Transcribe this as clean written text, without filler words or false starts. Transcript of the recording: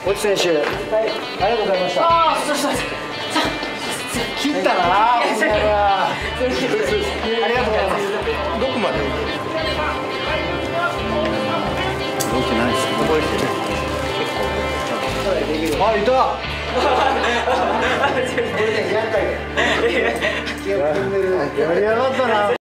越智選手、ありがとうございました。 ああ、そう切ったな、お前は。ありがとうございます。 どこまで？ 動いてないです。 覚えてる。 あ、いた。やりやがったな。